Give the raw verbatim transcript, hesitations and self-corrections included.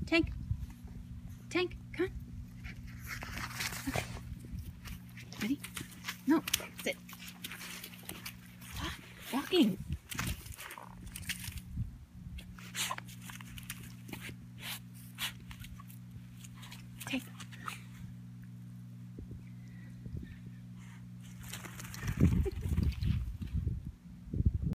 Tank. Tank, come on. Okay. Ready? No, sit. Stop walking.